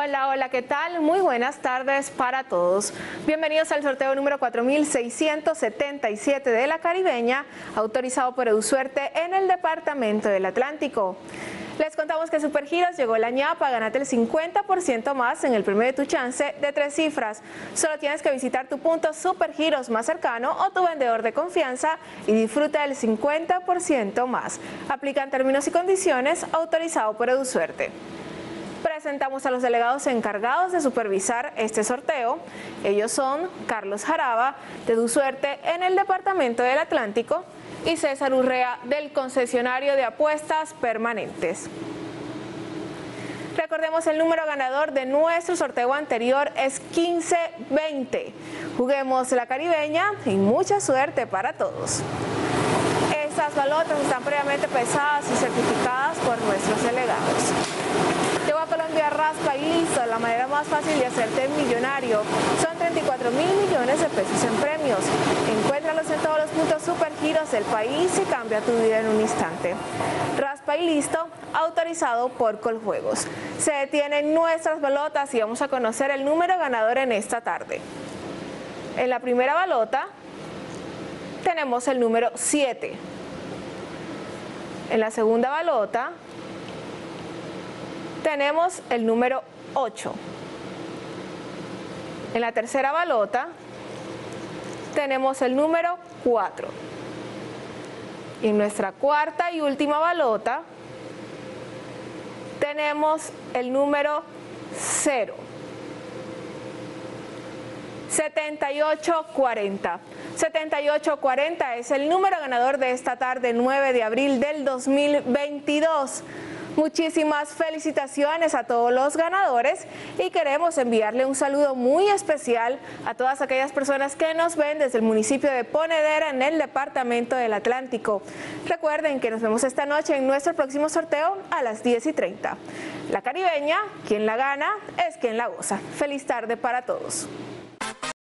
Hola, hola, ¿qué tal? Muy buenas tardes para todos. Bienvenidos al sorteo número 4677 de La Caribeña, autorizado por EduSuerte en el Departamento del Atlántico. Les contamos que Supergiros llegó la ñapa, gánate el 50% más en el premio de tu chance de 3 cifras. Solo tienes que visitar tu punto Supergiros más cercano o tu vendedor de confianza y disfruta del 50% más. Aplican términos y condiciones, autorizado por EduSuerte. Presentamos a los delegados encargados de supervisar este sorteo. Ellos son Carlos Jaraba, de EduSuerte en el Departamento del Atlántico, y César Urrea, del concesionario de apuestas permanentes. Recordemos, el número ganador de nuestro sorteo anterior es 1520. Juguemos La Caribeña y mucha suerte para todos. Estas balotas están previamente pesadas y certificadas por nuestros delegados. Llegó a Colombia Raspa y Listo, la manera más fácil de hacerte millonario. Son 34.000 millones de pesos en premios. Encuéntralos en todos los puntos Supergiros del país y cambia tu vida en un instante. Raspa y Listo, autorizado por Coljuegos. Se detienen nuestras balotas y vamos a conocer el número ganador en esta tarde. En la primera balota tenemos el número 7. En la segunda balota tenemos el número 8. En la tercera balota tenemos el número 4. Y en nuestra cuarta y última balota tenemos el número 0. 7840. 7840 es el número ganador de esta tarde, 9 de abril del 2022. Muchísimas felicitaciones a todos los ganadores y queremos enviarle un saludo muy especial a todas aquellas personas que nos ven desde el municipio de Ponedera en el Departamento del Atlántico. Recuerden que nos vemos esta noche en nuestro próximo sorteo a las 10:30. La Caribeña, quien la gana es quien la goza. Feliz tarde para todos.